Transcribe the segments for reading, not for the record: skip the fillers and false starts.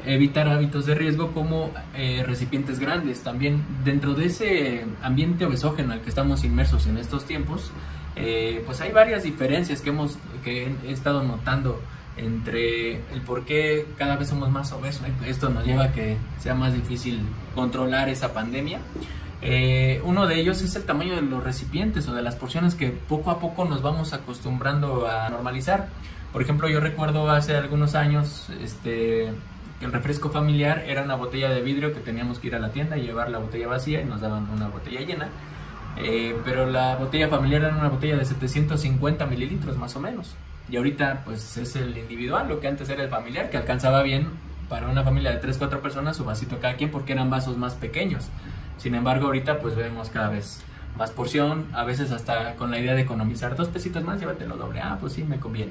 evitar hábitos de riesgo como recipientes grandes. También dentro de ese ambiente obesógeno al que estamos inmersos en estos tiempos, pues hay varias diferencias que he estado notando entre el por qué cada vez somos más obesos. Esto nos lleva a que sea más difícil controlar esa pandemia. Uno de ellos es el tamaño de los recipientes o de las porciones que poco a poco nos vamos acostumbrando a normalizar. Por ejemplo, yo recuerdo hace algunos años que el refresco familiar era una botella de vidrio que teníamos que ir a la tienda y llevar la botella vacía y nos daban una botella llena. Pero la botella familiar era una botella de 750 mililitros más o menos. Y ahorita pues es el individual, lo que antes era el familiar, que alcanzaba bien para una familia de 3-4 personas su vasito cada quien porque eran vasos más pequeños. Sin embargo, ahorita pues vemos cada vez más porción, a veces hasta con la idea de economizar 2 pesitos más, llévatelo doble, pues sí, me conviene.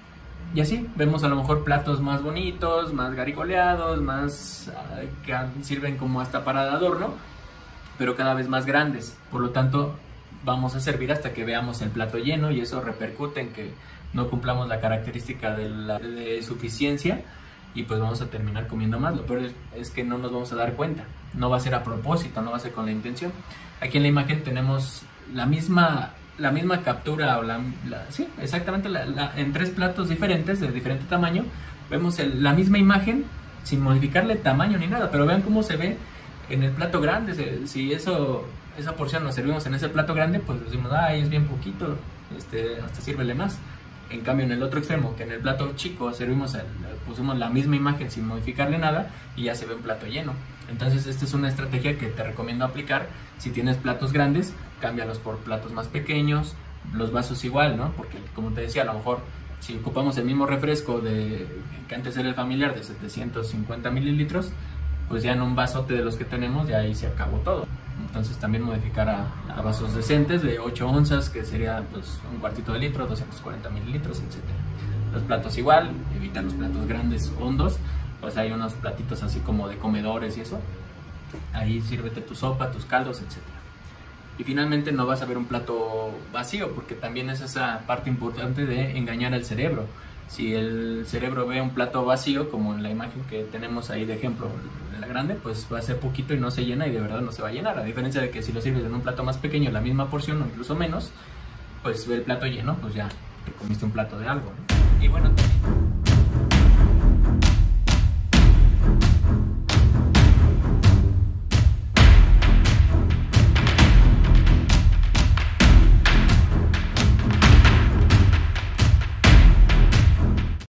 Y así vemos a lo mejor platos más bonitos, más garigoleados, más que sirven como hasta para adorno, pero cada vez más grandes. Por lo tanto, vamos a servir hasta que veamos el plato lleno y eso repercute en que no cumplamos la característica de suficiencia y pues vamos a terminar comiendo más. Lo peor es que no nos vamos a dar cuenta, no va a ser a propósito, no va a ser con la intención. Aquí en la imagen tenemos la misma captura, o sí, exactamente en 3 platos diferentes, de diferente tamaño. Vemos la misma imagen sin modificarle tamaño ni nada, pero vean cómo se ve en el plato grande. Si esa porción nos servimos en ese plato grande, pues decimos, ay, es bien poquito, hasta sírvele más. En cambio, en el otro extremo, que en el plato chico pusimos la misma imagen sin modificarle nada y ya se ve un plato lleno. Entonces esta es una estrategia que te recomiendo aplicar. Si tienes platos grandes, cámbialos por platos más pequeños, los vasos igual, ¿no? Porque como te decía, a lo mejor si ocupamos el mismo refresco que antes era el familiar de 750 mililitros, pues ya en un vasote de los que tenemos ya ahí se acabó todo. Entonces también modificar a vasos decentes de 8 onzas, que sería pues un cuartito de litro, 240 mililitros, etc. Los platos igual, evita los platos grandes, hondos, pues hay unos platitos así como de comedores y eso. Ahí sírvete tu sopa, tus caldos, etc. Y finalmente no vas a ver un plato vacío, porque también es esa parte importante de engañar al cerebro. Si el cerebro ve un plato vacío, como en la imagen que tenemos ahí de ejemplo, de la grande, pues va a ser poquito y no se llena y de verdad no se va a llenar. A diferencia de que si lo sirves en un plato más pequeño, la misma porción o incluso menos, pues ve el plato lleno, pues ya te comiste un plato de algo, ¿no? Y bueno,